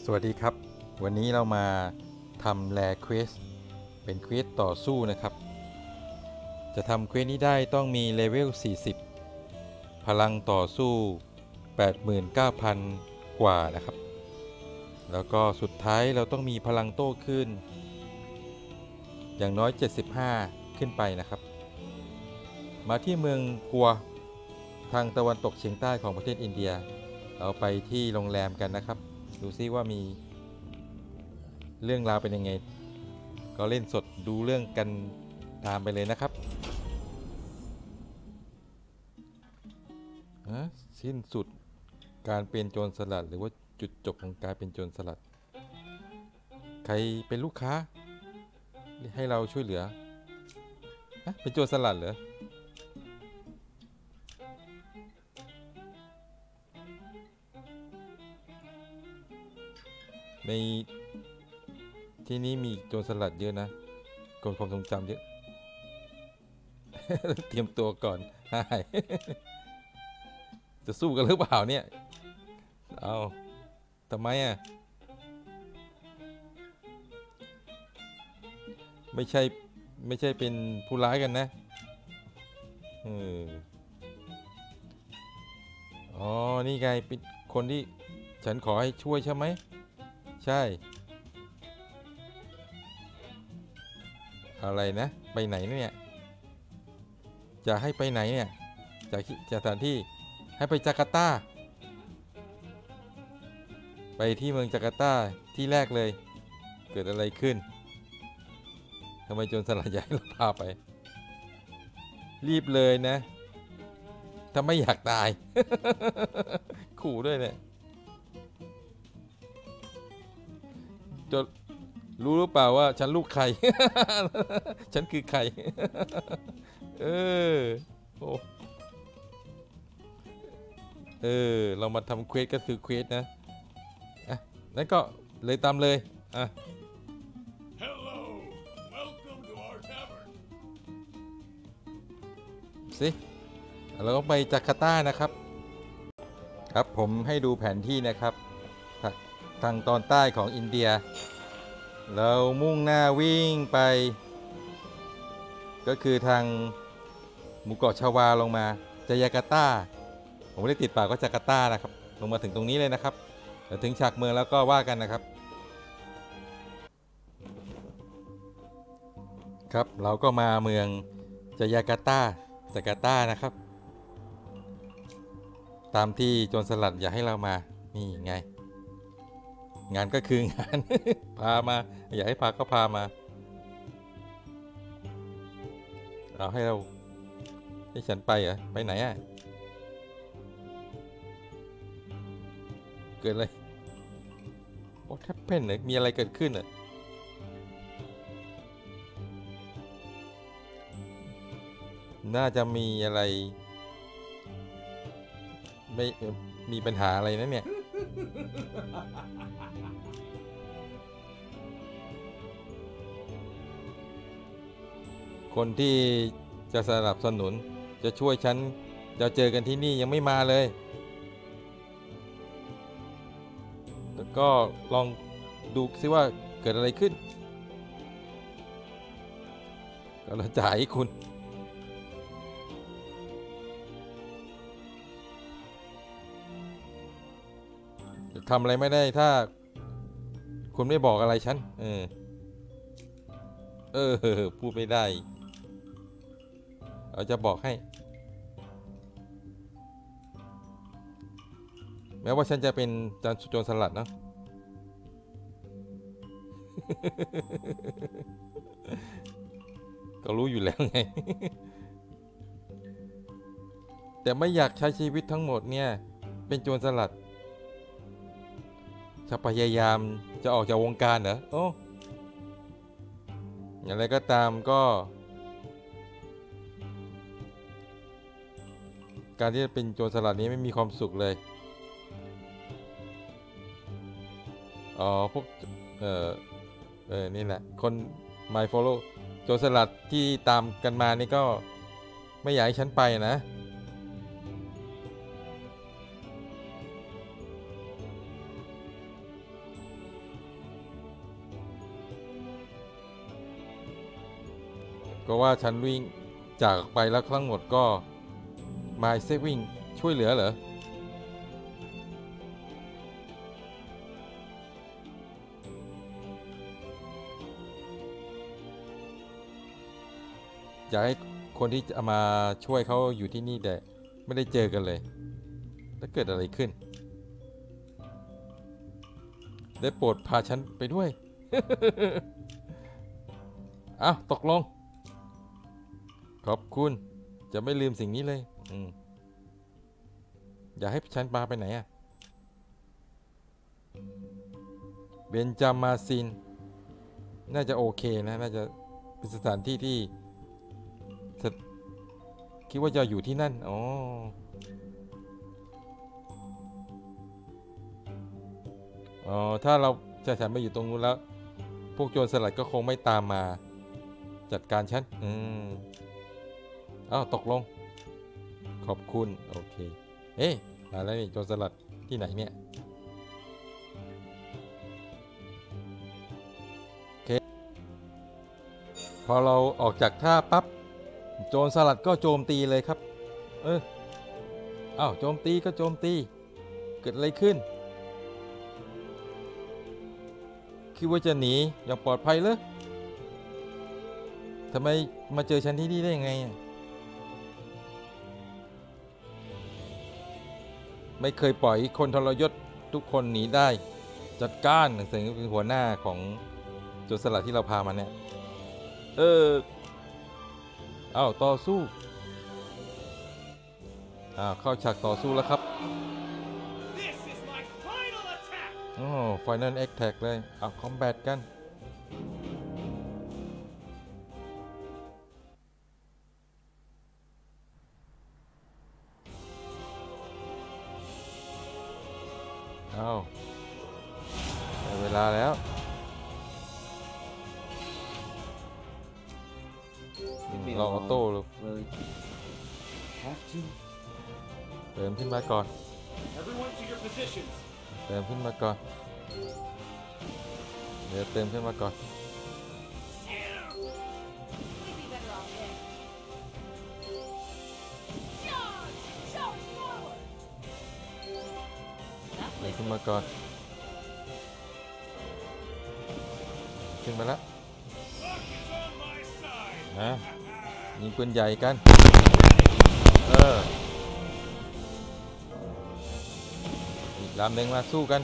สวัสดีครับวันนี้เรามาทำแลเควสเป็นเควสต่อสู้นะครับจะทำเควสนี้ได้ต้องมีเลเวล40พลังต่อสู้ 89,000 กว่านะครับแล้วก็สุดท้ายเราต้องมีพลังโต้คลื่นอย่างน้อย75ขึ้นไปนะครับมาที่เมืองกัวทางตะวันตกเฉียงใต้ของประเทศอินเดียเราไปที่โรงแรมกันนะครับดูซิว่ามีเรื่องราวเป็นยังไงก็เล่นสดดูเรื่องกันตามไปเลยนะครับสิ้นสุดการเป็นโจรสลัดหรือว่าจุดจบของการเป็นโจรสลัดใครเป็นลูกค้าให้เราช่วยเหลือเป็นโจรสลัดเหรอในที่นี้มีโจรสลัดเยอะนะกลความทรงจำเยอะ เตรียมตัวก่อนจะสู้กันหรือเปล่าเนี่ยเอาทำไมไม่ใช่เป็นผู้ร้ายกันนะอ๋อนี่ไงเป็นคนที่ฉันขอให้ช่วยใช่ไหมใช่อะไรนะไปไหนเนี่ยจะให้ไปไหนเนี่ยจากสถานที่ให้ไปจาการ์ตาไปที่เมืองจาการ์ตาที่แรกเลยเกิดอะไรขึ้นทำไมโจรสลัดใหญ่เราพาไปรีบเลยนะถ้าไม่อยากตาย ขู่ด้วยเนี่ยจะรู้หรือเปล่าว่าฉันลูกใคร ฉันคือใคร โอ้เรามาทำเควสก็คือเควสนะนั่นก็เลยตามเลย Hello, welcome to our tavern. สิเราต้องไปจาการ์ตานะครับครับผมให้ดูแผนที่นะครับทางตอนใต้ของอินเดียเรามุ่งหน้าวิ่งไปก็คือทางหมู่เกาะชาวาลงมาจาการ์ตาผมไม่ได้ติดปากว่าจาการ์ตานะครับลงมาถึงตรงนี้เลยนะครับเดี๋ยวถึงฉากเมืองแล้วก็ว่ากันนะครับครับเราก็มาเมืองจาการ์ตานะครับตามที่โจรสลัดอยากให้เรามานี่ไงงานก็คืองาน พามาอยากให้พาก็พามาเราให้ฉันไปเหรอไปไหนเกิดอะไรโอ้แทบเป็นเลยมีอะไรเกิดขึ้นน่าจะมีอะไรไม่มีปัญหาอะไรนะเนี่ยคนที่จะสนับสนุนจะช่วยฉันจะเจอกันที่นี่ยังไม่มาเลยแต่ก็ลองดูซิว่าเกิดอะไรขึ้นก็เราจ่ายให้คุณจะทำอะไรไม่ได้ถ้าคุณไม่บอกอะไรฉันพูดไม่ได้เราจะบอกให้แม้ว่าฉันจะเป็นโจรสลัดเนาะ ก็รู้อยู่แล้วไง แต่ไม่อยากใช้ชีวิตทั้งหมดเนี่ยเป็นโจรสลัดจะพยายามจะออกจากวงการเหรอโอ้อย่างไรก็ตามก็การที่จะเป็นโจรสลัดนี้ไม่มีความสุขเลยพวกนี่แหละคน My Follow โจรสลัดที่ตามกันมานี่ก็ไม่อยากให้ฉันไปนะ ผก็ว่าฉันวิ่งจากไปแล้วทั้งหมดก็ My Saving ช่วยเหลือเหรอ อยากให้คนที่จะมาช่วยเขาอยู่ที่นี่แต่ไม่ได้เจอกันเลยแล้วเกิดอะไรขึ้น ได้โปรดพาฉันไปด้วย อ้าวตกลง ขอบคุณจะไม่ลืมสิ่งนี้เลยอยากให้ฉันพาไปไหนอะเบนจามาซินน่าจะโอเคนะน่าจะเป็นสถานที่ที่คิดว่าจะอยู่ที่นั่นถ้าเราจะฉันไปอยู่ตรงนู้นแล้วพวกโจรสลัดก็คงไม่ตามมาจัดการฉันตกลงขอบคุณโอเคมาแล้วนี่โจรสลัดที่ไหนเนี่ยโอเคพอเราออกจากท่าปั๊บโจรสลัดก็โจมตีเลยครับโจมตีก็โจมตีเกิดอะไรขึ้นคิดว่าจะหนีอย่างปลอดภัยเลยทำไมมาเจอฉันที่นี่ได้ยังไงไม่เคยปล่อยคนทรยศทุกคนหนีได้จัดการเสียงเป็นหัวหน้าของโจรสลัดที่เราพามาเนี่ยต่อสู้เข้าฉากต่อสู้แล้วครับFinal Attack เลยคอมแบทกันได้เวลาแล้วเราออโต้เลยเติมขึ้นมาก่อนเติมขึ้นมาก่อนเดี๋ยวเติมขึ้นมาก่อนเติมขึ้นมาก่อนขึ้นมาแล้วยิงปืนใหญ่กันอีกลำหนึ่งมาสู้กัน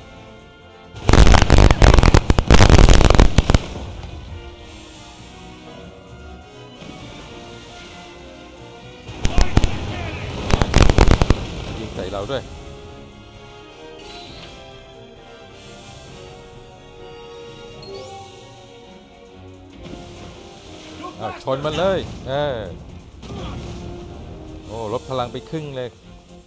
ยิงใส่เราด้วยชนมันเลยลดพลังไปครึ่งเลย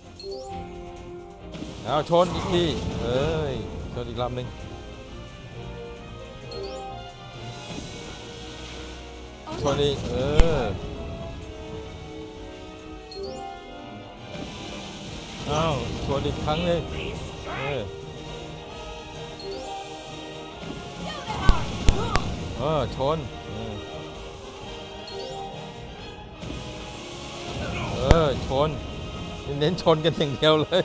ชนอีกทีชนอีกลำหนึ่งชนอีกชนอีกครั้งเลยชนชนเน้นชนกันอย่างเดียวเลย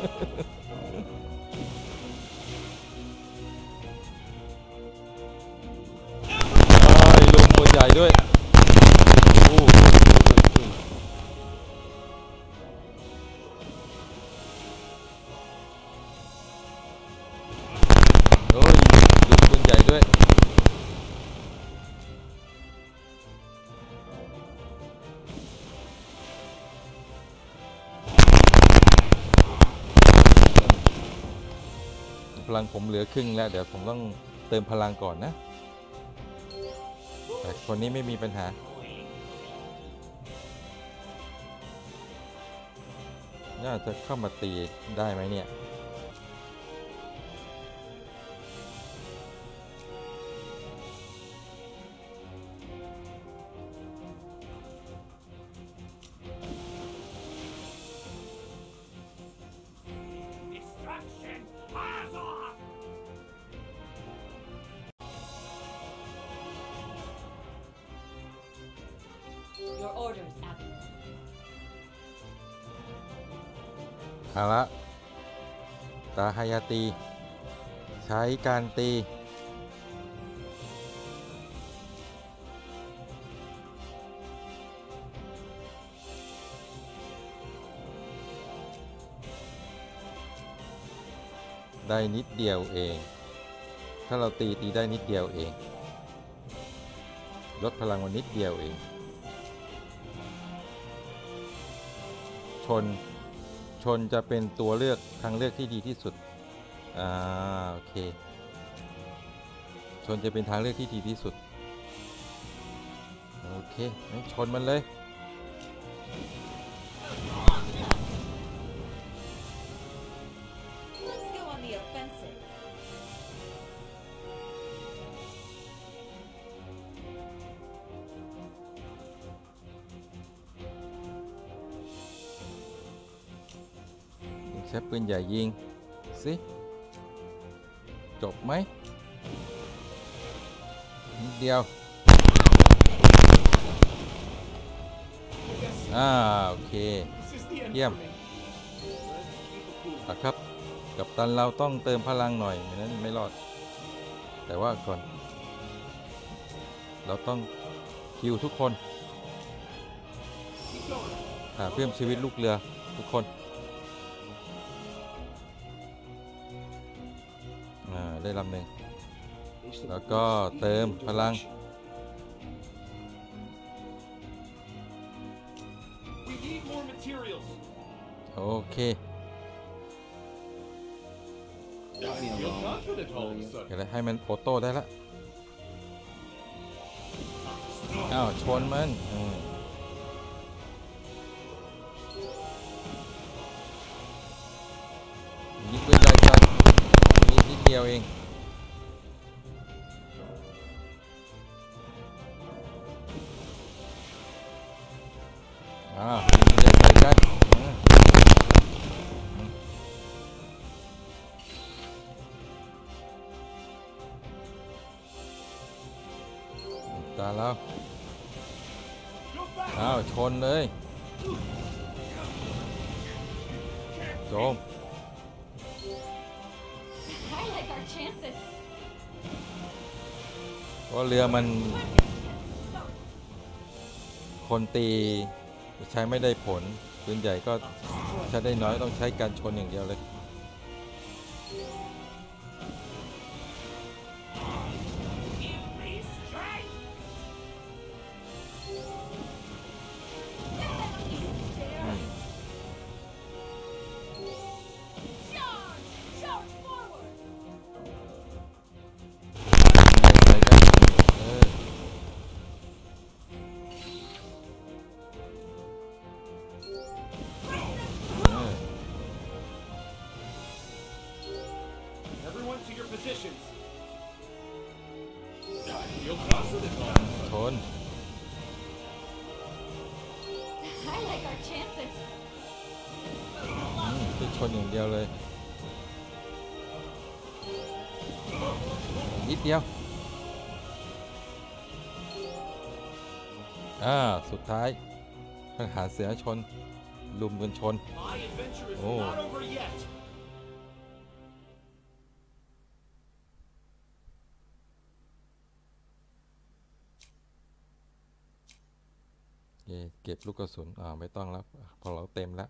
ลุมปืนใหญ่ด้วยลุมปืนใหญ่ด้วยพลังผมเหลือครึ่งแล้วเดี๋ยวผมต้องเติมพลังก่อนนะแต่คนนี้ไม่มีปัญหาน่าจะเข้ามาตีได้ไหมเนี่ย orders, Abbot. เอาละตาฮายาตี ใช้การตี ได้นิดเดียวเอง ถ้าเราตีได้นิดเดียวเอง ลดพลังมันนิดเดียวเอง ชนจะเป็นตัวเลือกทางเลือกที่ดีที่สุดโอเค ชนจะเป็นทางเลือกที่ดีที่สุด โอเคงั้นชนมันเลย Let's go on the offensive. ใช้ปืนใหญ่ยิงสิจบไหมนิดเดียวโอเค This is the end Yeah. for me. Let's keep it cool. ครับกัปตันเราต้องเติมพลังหน่อยไม่นั้นไม่รอด แต่ว่าก่อน เราต้องคิวทุกคน Keep going. เพิ่มชีวิตลูกเรือทุกคนได้ลำหนึ่ง แล้วก็เติมพลัง We need more materials. โอเค I feel confident all of a sudden. เดี๋ยวให้มันโอโต้ได้ละชนมันยิงปืนใหญ่กันนิดเดียวเองยิงปืนใหญ่กันตาแล้ว Go back. ชนเลยโจม I like our chances. เพราะเรือมันคนตีใช้ไม่ได้ผลปืนใหญ่ก็ใช้ได้น้อยต้องใช้การชนอย่างเดียวเลย Charge forward. ใช้กัน Everyone to your positions. I feel confident all of a ช sudden. น I like our chances. ที่ชนอย่างเดียวเลยนิดเดียวสุดท้ายทหารเสือชนลุมกันชน My adventure is Oh. not over yet. เก็บลูกกระสุนไม่ต้องแล้วพอเราเต็มแล้ว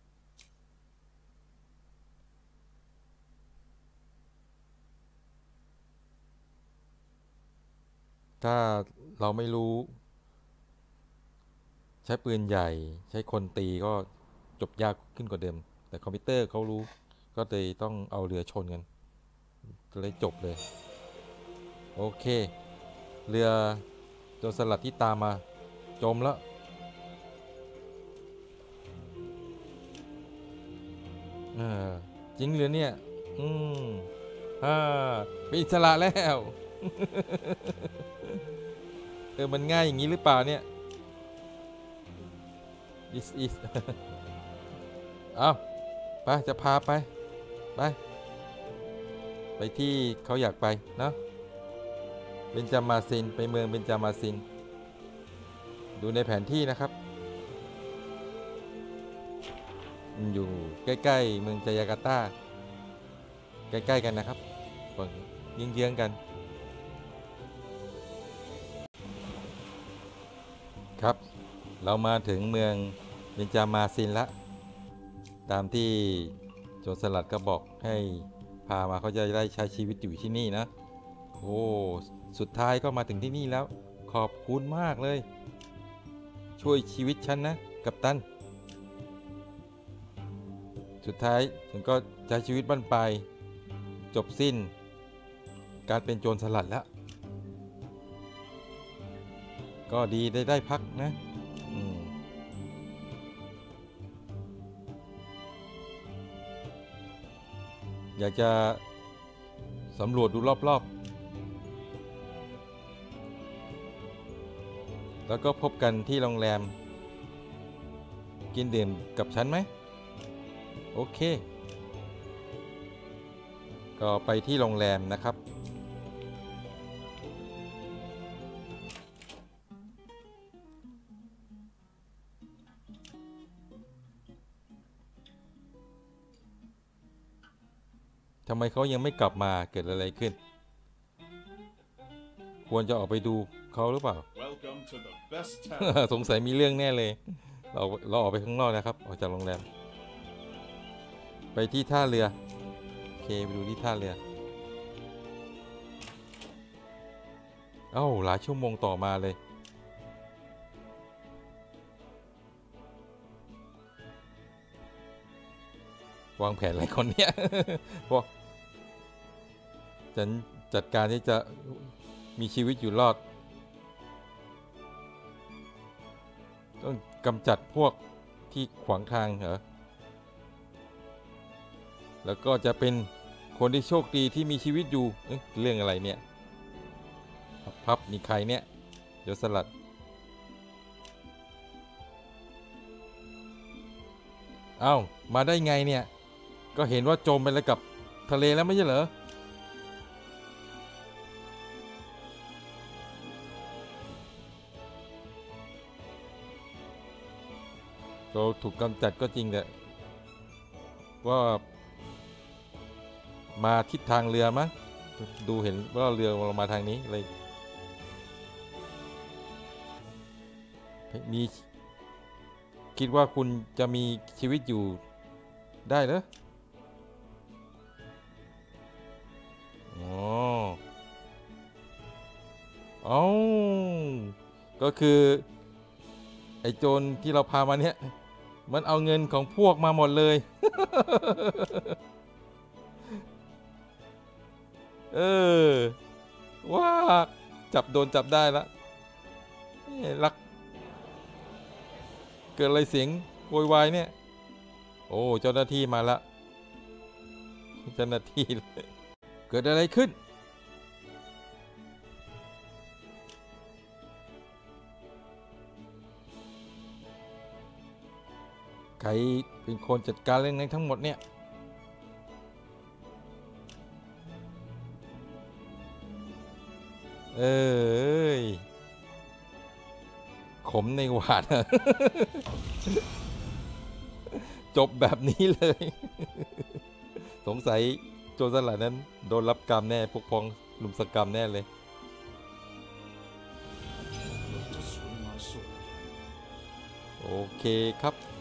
ถ้าเราไม่รู้ ใช้ปืนใหญ่ใช้คนตีก็จบยากขึ้นกว่าเดิม แต่คอมพิวเตอร์เขารู้ก็เลยต้องเอาเรือชนกันก็เลยจบเลย โอเค เรือโจรสลัดที่ตามมาจมแล้วจริงหรือเนี่ยเป็นอิสระแล้ว มันง่ายอย่างนี้หรือเปล่าเนี่ย this is เอาไปจะพาไปที่เขาอยากไปเนาะเบนจามาซินไปเมืองเบนจามาซินดูในแผนที่นะครับมันอยู่ใกล้ๆเมืองจาการ์ตาใกล้ๆกันนะครับฝั่งเยื้องๆกันครับ เรามาถึงเมืองเบนจามาซินละตามที่โจรสลัดก็บอกให้พามาเขาจะได้ใช้ชีวิตอยู่ที่นี่นะโอ้สุดท้ายก็มาถึงที่นี่แล้วขอบคุณมากเลยช่วยชีวิตฉันนะกัปตันสุดท้ายฉันก็ใช้ชีวิตบั้นปลายจบสิ้นการเป็นโจรสลัดแล้วก็ดีได้พักนะอยากจะสำรวจดูรอบๆแล้วก็พบกันที่โรงแรมกินดื่มกับฉันไหมโอเคก็ไปที่โรงแรมนะครับทำไมเขายังไม่กลับมาเกิดอะไรขึ้นควรจะออกไปดูเขาหรือเปล่า Welcome to the best town. สงสัยมีเรื่องแน่เลยเราออกไปข้างนอกนะครับออกจากโรงแรมไปที่ท่าเรือโอเคไปดูที่ท่าเรือเอ้าหลายชั่วโมงต่อมาเลยวางแผนอะไรคนเนี้ย เพราะฉันจัดการที่จะมีชีวิตอยู่รอดต้องกำจัดพวกที่ขวางทางเหรอแล้วก็จะเป็นคนที่โชคดีที่มีชีวิตอยู่เรื่องอะไรเนี่ยพับนี่ใครเนี่ยเดี๋ยวสลัดเอ้ามาได้ไงเนี่ยก็เห็นว่าจมไปแล้วกับทะเลแล้วไม่ใช่เหรอเราถูกกำจัดก็จริงแต่ว่ามาทิศทางเรือมั้งดูเห็นว่าเรือเรามาทางนี้เลยมีคิดว่าคุณจะมีชีวิตอยู่ได้เหรออ๋ออ๋อก็คือไอ้โจรที่เราพามาเนี่ยมันเอาเงินของพวกมาหมดเลย เออว่าโดนจับได้แล้วรักเกิดอะไรเสียงโวยวายเนี่ยโอ้เจ้าหน้าที่มาละเจ้าหน้าที่เกิดอะไรขึ้นใครเป็นคนจัดการเรื่องนี้ทั้งหมดเนี่ยขมในหวาน จบแบบนี้เลย สงสัยโจรสลัดนั้นโดนรับกรรมแน่พวกพ้องลุมสกรรมแน่เลย Look to swing my sword. โอเคครับ